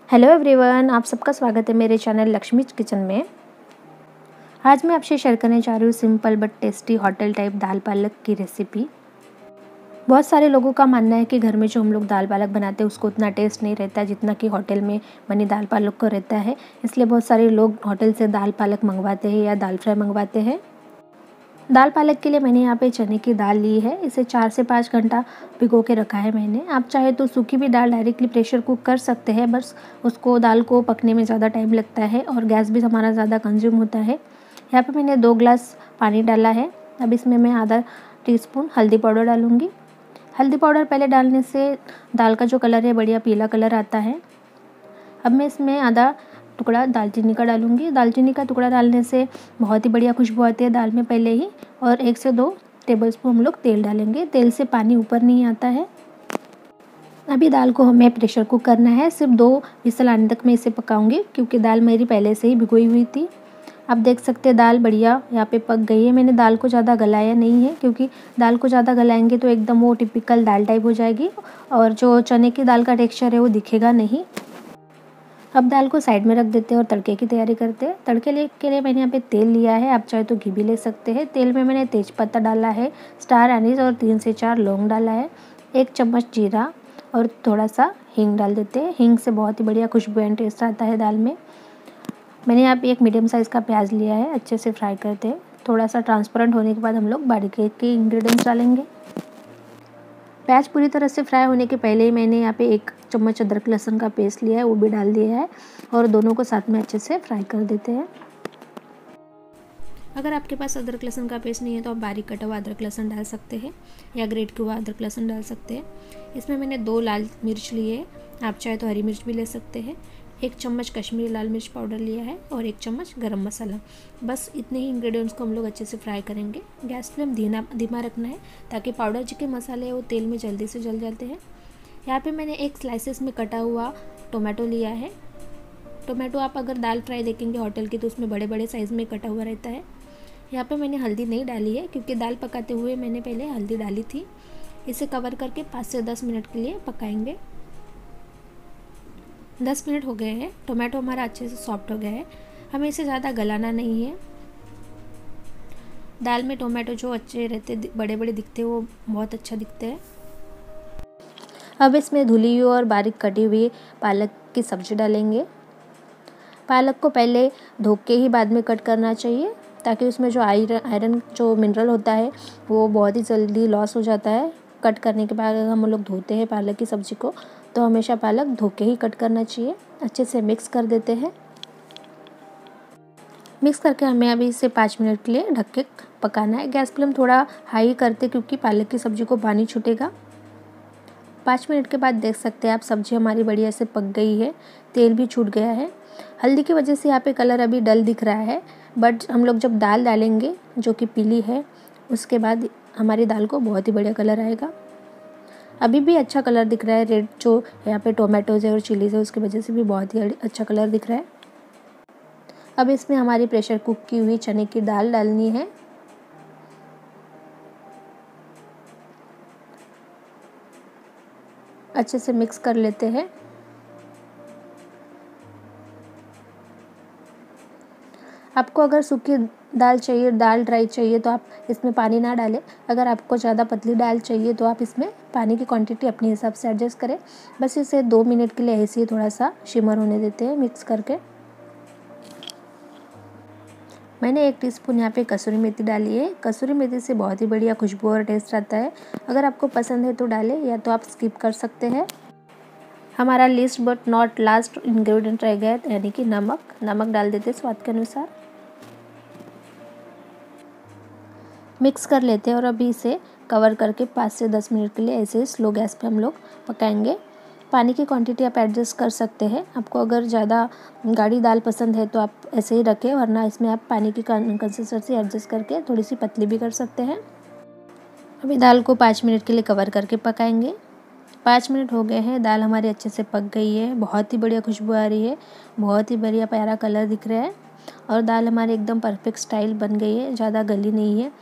Hello everyone, आप सबका स्वागत है मेरे चैनल लक्ष्मीज किचन में। आज मैं आपसे शेयर करने जा रही हूँ simple but tasty hotel type दाल पालक की रेसिपी। बहुत सारे लोगों का मानना है कि घर में जो हम लोग दाल पालक बनाते हैं उसको उतना टेस्ट नहीं रहता जितना कि होटल में बनी दाल पालक को रहता है। इसलिए बहुत सारे लोग होटल से दाल पालक मंगवाते हैं या दाल फ्राई मंगवाते हैं। दाल पालक के लिए मैंने यहाँ पे चने की दाल ली है। इसे 4 से 5 घंटा भिगो के रखा है मैंने। आप चाहे तो सूखी भी दाल डायरेक्टली प्रेशर कुक कर सकते हैं, बस उसको दाल को पकने में ज़्यादा टाइम लगता है और गैस भी हमारा ज़्यादा कंज्यूम होता है। यहाँ पे मैंने 2 ग्लास पानी डाला है। अब इसमें मैं आधा टीस्पून हल्दी पाउडर डालूँगी। हल्दी पाउडर पहले डालने से दाल का जो कलर है बढ़िया पीला कलर आता है। अब मैं इसमें आधा टुकड़ा दालचीनी का डालूँगी। दालचीनी का टुकड़ा डालने से बहुत ही बढ़िया खुशबू आती है दाल में पहले ही। और 1 से 2 टेबलस्पून हम लोग तेल डालेंगे। तेल से पानी ऊपर नहीं आता है। अभी दाल को हमें प्रेशर कुक करना है। सिर्फ 2 विसल आने तक मैं इसे पकाऊंगी क्योंकि दाल मेरी पहले से ही भिगोई हुई थी। आप देख सकते हैं दाल बढ़िया यहाँ पे पक गई है। मैंने दाल को ज़्यादा गलाया नहीं है क्योंकि दाल को ज़्यादा गलाएंगे तो एकदम वो टिपिकल दाल टाइप हो जाएगी और जो चने की दाल का टेक्स्चर है वो दिखेगा नहीं। अब दाल को साइड में रख देते हैं और तड़के की तैयारी करते हैं। तड़के के लिए मैंने यहाँ पे तेल लिया है। आप चाहे तो घी भी ले सकते हैं। तेल में मैंने तेज़पत्ता डाला है, स्टार एनीस और 3 से 4 लौंग डाला है, 1 चम्मच जीरा और थोड़ा सा हींग डाल देते हैं। हींग से बहुत ही बढ़िया खुशबू एंड टेस्ट आता है दाल में। मैंने यहाँ पे एक मीडियम साइज़ का प्याज लिया है, अच्छे से फ्राई करते हैं। थोड़ा सा ट्रांसपेरेंट होने के बाद हम लोग बारीकी के इंग्रेडिएंट्स डालेंगे। प्याज पूरी तरह से फ्राई होने के पहले ही मैंने यहाँ पे 1 चम्मच अदरक लहसुन का पेस्ट लिया है, वो भी डाल दिया है और दोनों को साथ में अच्छे से फ्राई कर देते हैं। अगर आपके पास अदरक लहसुन का पेस्ट नहीं है तो आप बारीक कटा हुआ अदरक लहसुन डाल सकते हैं या ग्रेट किया हुआ अदरक लहसुन डाल सकते हैं। इसमें मैंने 2 लाल मिर्च लिए, आप चाहे तो हरी मिर्च भी ले सकते हैं। 1 चम्मच कश्मीरी लाल मिर्च पाउडर लिया है और 1 चम्मच गरम मसाला। बस इतने ही इंग्रेडिएंट्स को हम लोग अच्छे से फ्राई करेंगे। गैस फ्लेम धीमा रखना है ताकि पाउडर जी के मसाले वो तेल में जल्दी से जल जाते हैं। यहाँ पे मैंने एक स्लाइसेस में कटा हुआ टोमेटो लिया है। टोमेटो आप अगर दाल फ्राई देखेंगे होटल की तो उसमें बड़े बड़े साइज़ में कटा हुआ रहता है। यहाँ पे मैंने हल्दी नहीं डाली है क्योंकि दाल पकाते हुए मैंने पहले हल्दी डाली थी। इसे कवर करके 5 से 10 मिनट के लिए पकाएंगे। 10 मिनट हो गए हैं। टोमेटो हमारा अच्छे से सॉफ्ट हो गया है। हमें इसे ज़्यादा गलाना नहीं है। दाल में टोमेटो जो अच्छे रहते बड़े बड़े दिखते हैं वो बहुत अच्छा दिखते हैं। अब इसमें धुली हुई और बारीक कटी हुई पालक की सब्ज़ी डालेंगे। पालक को पहले धो के ही बाद में कट करना चाहिए ताकि उसमें जो आयरन जो मिनरल होता है वो बहुत ही जल्दी लॉस हो जाता है। कट करने के बाद अगर हम लोग धोते हैं पालक की सब्ज़ी को तो हमेशा पालक धो के ही कट करना चाहिए। अच्छे से मिक्स कर देते हैं। मिक्स करके हमें अभी इसे 5 मिनट के लिए ढक के पकाना है। गैस फ्लेम थोड़ा हाई करते क्योंकि पालक की सब्ज़ी को पानी छूटेगा। 5 मिनट के बाद देख सकते हैं आप सब्ज़ी हमारी बढ़िया से पक गई है, तेल भी छूट गया है। हल्दी की वजह से यहाँ पे कलर अभी डल दिख रहा है, बट हम लोग जब दाल डालेंगे जो कि पीली है उसके बाद हमारी दाल को बहुत ही बढ़िया कलर आएगा। अभी भी अच्छा कलर दिख रहा है। रेड जो यहाँ पे टोमेटोज़ है और चिलीज़ है उसकी वजह से भी बहुत ही अच्छा कलर दिख रहा है। अब इसमें हमारी प्रेशर कुक की हुई चने की दाल डालनी है। अच्छे से मिक्स कर लेते हैं। आपको अगर सूखी दाल चाहिए, दाल ड्राई चाहिए तो आप इसमें पानी ना डालें। अगर आपको ज़्यादा पतली दाल चाहिए तो आप इसमें पानी की क्वांटिटी अपने हिसाब से एडजस्ट करें। बस इसे 2 मिनट के लिए ऐसे ही थोड़ा सा शिमर होने देते हैं मिक्स करके। मैंने 1 टीस्पून यहाँ पे कसूरी मेथी डाली है। कसूरी मेथी से बहुत ही बढ़िया खुशबू और टेस्ट आता है। अगर आपको पसंद है तो डालें या तो आप स्किप कर सकते हैं। हमारा list but not last ingredient रह गया यानी कि नमक डाल देते हैं स्वाद के अनुसार। मिक्स कर लेते हैं और अभी इसे कवर करके 5 से 10 मिनट के लिए ऐसे स्लो गैस पे हम लोग पकाएंगे। पानी की क्वांटिटी आप एडजस्ट कर सकते हैं। आपको अगर ज़्यादा गाढ़ी दाल पसंद है तो आप ऐसे ही रखें, वरना इसमें आप पानी की कंसिस्टेंसी एडजस्ट करके थोड़ी सी पतली भी कर सकते हैं। अभी दाल को 5 मिनट के लिए कवर करके पकाएंगे। 5 मिनट हो गए हैं। दाल हमारी अच्छे से पक गई है। बहुत ही बढ़िया खुशबू आ रही है, बहुत ही बढ़िया प्यारा कलर दिख रहा है और दाल हमारी एकदम परफेक्ट स्टाइल बन गई है, ज़्यादा गली नहीं है।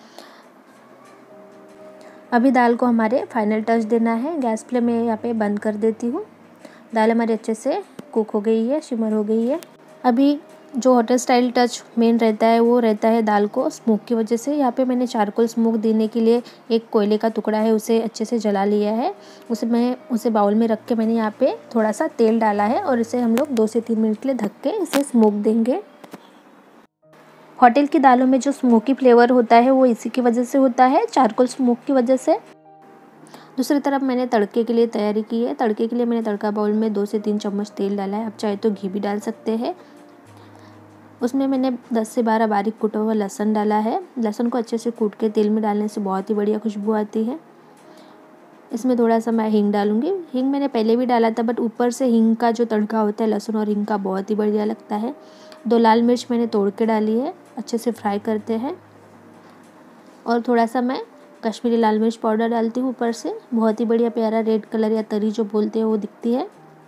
अभी दाल को हमारे फाइनल टच देना है। गैस फ्लेम में यहाँ पे बंद कर देती हूँ। दाल हमारी अच्छे से कुक हो गई है, शिमर हो गई है। अभी जो होटल स्टाइल टच मेन रहता है वो रहता है दाल को स्मोक की वजह से। यहाँ पे मैंने चारकोल स्मोक देने के लिए एक कोयले का टुकड़ा है, उसे अच्छे से जला लिया है। उसे बाउल में रख के मैंने यहाँ पे थोड़ा सा तेल डाला है और इसे हम लोग 2 से 3 मिनट के लिए ढक के इसे स्मोक देंगे। होटल की दालों में जो स्मोकी फ्लेवर होता है वो इसी की वजह से होता है, चारकोल स्मोक की वजह से। दूसरी तरफ मैंने तड़के के लिए तैयारी की है। तड़के के लिए मैंने तड़का बाउल में 2 से 3 चम्मच तेल डाला है। आप चाहे तो घी भी डाल सकते हैं। उसमें मैंने 10 से 12 बारीक कूटा हुआ लहसुन डाला है। लहसुन को अच्छे से कूट के तेल में डालने से बहुत ही बढ़िया खुशबू आती है। इसमें थोड़ा सा मैं हींग डालूंगी। हींग मैंने पहले भी डाला था, बट ऊपर से हींग का जो तड़का होता है लहसुन और हींग का, बहुत ही बढ़िया लगता है। 2 लाल मिर्च मैंने तोड़ के डाली है। अच्छे से फ्राई करते हैं और थोड़ा सा मैं कश्मीरी लाल मिर्च पाउडर डालती हूँ ऊपर से। बहुत ही बढ़िया प्यारा रेड कलर या तरी जो बोलते हैं वो दिखती है।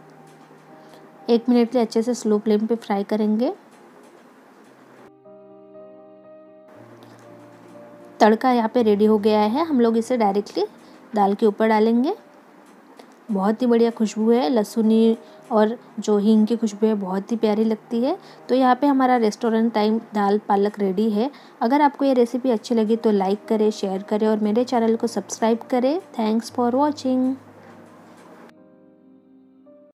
1 मिनट के लिए अच्छे से स्लो फ्लेम पे फ्राई करेंगे। तड़का यहाँ पे रेडी हो गया है। हम लोग इसे डायरेक्टली दाल के ऊपर डालेंगे। बहुत ही बढ़िया खुशबू है, लहसुनी और जो हींग की खुशबू है बहुत ही प्यारी लगती है। तो यहाँ पे हमारा रेस्टोरेंट टाइम दाल पालक रेडी है। अगर आपको ये रेसिपी अच्छी लगी तो लाइक करें, शेयर करें और मेरे चैनल को सब्सक्राइब करें। Thanks for watching.